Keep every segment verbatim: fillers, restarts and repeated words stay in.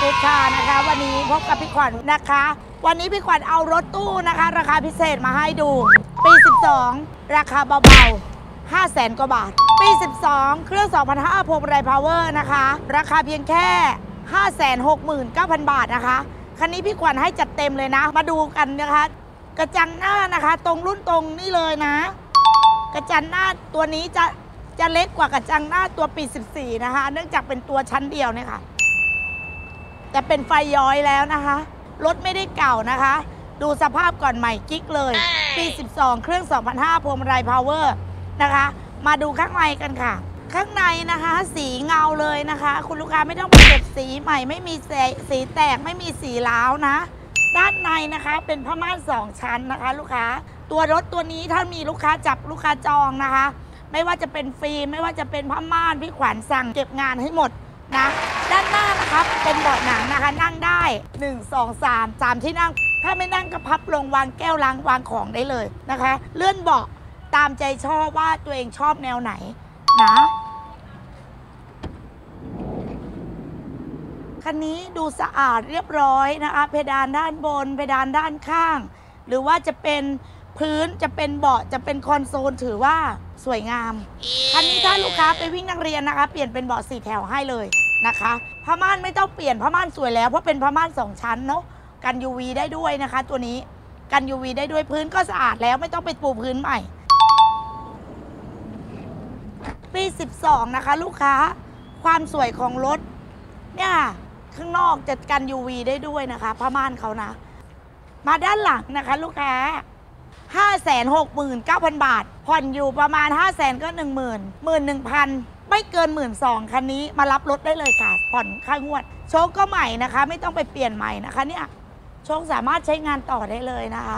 กุ๊ดค่ะนะคะวันนี้พบกับพี่ขวัญนะคะวันนี้พี่ขวัญเอารถตู้นะคะราคาพิเศษมาให้ดูปีสิบสองราคาเบาๆห้าแสนกว่าบาทปีสิบสองเครื่อง สองพันห้าร้อย พวงมาลัยพาวเวอร์นะคะราคาเพียงแค่ ห้าแสนหกหมื่นเก้าพัน บาทนะคะคันนี้พี่ขวัญให้จัดเต็มเลยนะมาดูกันนะคะกระจังหน้านะคะตรงรุ่นตรงนี่เลยนะกระจังหน้าตัวนี้จะจะเล็กกว่ากระจังหน้าตัวปีสิบสี่นะคะเนื่องจากเป็นตัวชั้นเดียวเนี่ยค่ะแต่เป็นไฟย้อยแล้วนะคะรถไม่ได้เก่านะคะดูสภาพก่อนใหม่กิ๊กเลยปีสิบสองเครื่อง สองพันห้าร้อย พวงมาลัยพาวเวอร์นะคะมาดูข้างในกันค่ะข้างในนะคะสีเงาเลยนะคะคุณลูกค้าไม่ต้องไปเก็บสีใหม่ไม่มีสีแตกไม่มีสีร้าวนะด้านในนะคะเป็นผ้าม่านสองชั้นนะคะลูกค้าตัวรถตัวนี้ถ้ามีลูกค้าจับลูกค้าจองนะคะไม่ว่าจะเป็นฟิล์มไม่ว่าจะเป็นผ้าม่านพี่ขวัญสั่งเก็บงานให้หมดนะด้านหน้านะคะเป็นเบาะหนังนะคะนั่งได้หนึ่ง สอง สาม สามที่นั่งถ้าไม่นั่งก็พับลงวางแก้วล้างวางของได้เลยนะคะเลื่อนเบาะตามใจชอบว่าตัวเองชอบแนวไหนนะคันนี้ดูสะอาดเรียบร้อยนะคะเพดานด้านบนเพดานด้านข้างหรือว่าจะเป็นพื้นจะเป็นเบาะจะเป็นคอนโซลถือว่าสวยงามคันนี้ถ้าลูกค้าไปวิ่งนักเรียนนะคะเปลี่ยนเป็นเบาะสี่แถวให้เลยนะคะผ้าม่านไม่ต้องเปลี่ยนผ้าม่านสวยแล้วเพราะเป็นผ้าม่านสองชั้นเนาะกัน ยู วี ได้ด้วยนะคะตัวนี้กัน ยู วี ได้ด้วยพื้นก็สะอาดแล้วไม่ต้องไปปูพื้นใหม่ปีสิบสองนะคะลูกค้าความสวยของรถเนี่ยข้างนอกจะกัน ยู วี ได้ด้วยนะคะผ้าม่านเขานะมาด้านหลังนะคะลูกค้า ห้าแสนหกหมื่นเก้าพัน บาทผ่อนอยู่ประมาณ ห้าแสน ก็ หนึ่งหมื่น หมื่นหนึ่งพัน ไม่เกิน หนึ่งหมื่นสองพัน คันนี้มารับรถได้เลยค่ะผ่อนค่างวดโชคก็ใหม่นะคะไม่ต้องไปเปลี่ยนใหม่นะคะเนี่ยโชคสามารถใช้งานต่อได้เลยนะคะ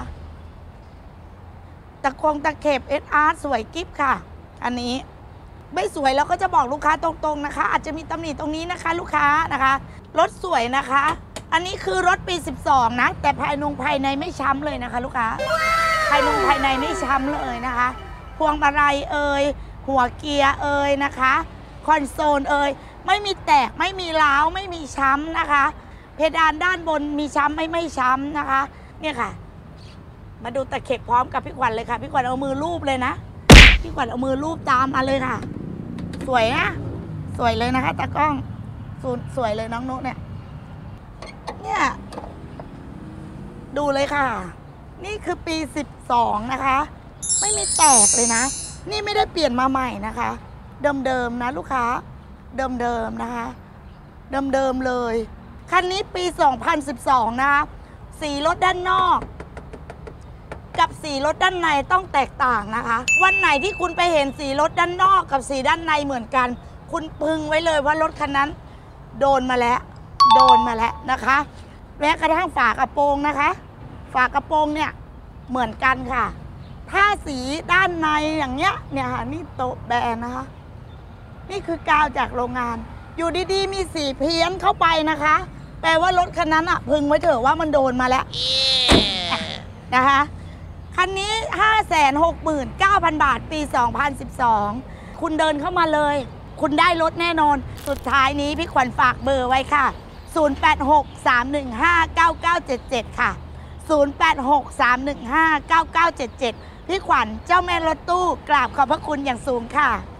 ตะคงตะเข็บ เอส อาร์ สวยกิ๊บค่ะอันนี้ไม่สวยแล้วก็จะบอกลูกค้าตรงๆนะคะอาจจะมีตำหนิตรงนี้นะคะลูกค้านะคะรถสวยนะคะอันนี้คือรถปีสิบสองนะแต่ภายนงภายในไม่ช้ำเลยนะคะลูกค้าภายนงภายในไม่ช้ำเลยนะคะพวงมาลัยเอ่ยหัวเกียร์เอ่ยนะคะคอนโซลเอ่ยไม่มีแตกไม่มีร้าวไม่มีช้ำนะคะเพดานด้านบนมีช้ำไม่ไม่ช้ำนะคะเนี่ยค่ะมาดูตะเข็บพร้อมกับพี่ขวัญเลยค่ะพี่ขวัญเอามือลูบเลยนะพี่ขวัญเอามือลูบตามมาเลยค่ะสวยนะสวยเลยนะคะตากล้องสวยเลยน้องนุ๊กเนี่ยเนี่ยดูเลยค่ะนี่คือปีสิบสองนะคะไม่มีแตกเลยนะนี่ไม่ได้เปลี่ยนมาใหม่นะคะเดิมๆนะลูกค้าเดิมๆนะคะเดิมๆเลยคันนี้ปีสองพันสิบสองนะคะสีรถด้านนอกกับสีรถด้านในต้องแตกต่างนะคะวันไหนที่คุณไปเห็นสีรถด้านนอกกับสีด้านในเหมือนกันคุณพึงไว้เลยว่ารถคันนั้นโดนมาแล้วโดนมาแล้วนะคะแม้กระทั่งฝากระโปรงนะคะฝากระโปรงเนี่ยเหมือนกันค่ะถ้าสีด้านในอย่างเงี้ยเนี่ยค่ะนี่โต๊ะแบนนะคะนี่คือกาวจากโรงงานอยู่ดีๆมีสีเพี้ยนเข้าไปนะคะแปลว่ารถคันนั้นอ่ะพึงไว้เถอะว่ามันโดนมาแล้ว yeah. นะคะคันนี้ ห้าแสนหกหมื่นเก้าพัน บาทปีสองพันสิบสองคุณเดินเข้ามาเลยคุณได้รถแน่นอนสุดท้ายนี้พี่ขวัญฝากเบอร์ไว้ค่ะศูนย์ แปด หก สาม หนึ่ง ห้า เก้า เก้า เจ็ด เจ็ดค่ะศูนย์ แปด หก สาม หนึ่ง ห้า เก้า เก้า เจ็ด เจ็ดพี่ขวัญเจ้าแม่รถตู้กราบขอบพระคุณอย่างสูงค่ะ